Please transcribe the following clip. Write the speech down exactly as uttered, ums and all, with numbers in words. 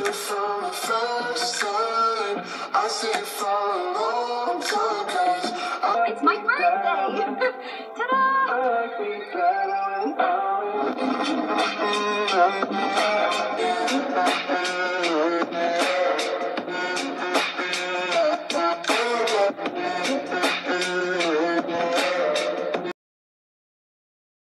From the first time, I see it for a long time, 'cause I It's my birthday! Ta-da! like me better when I'm with you.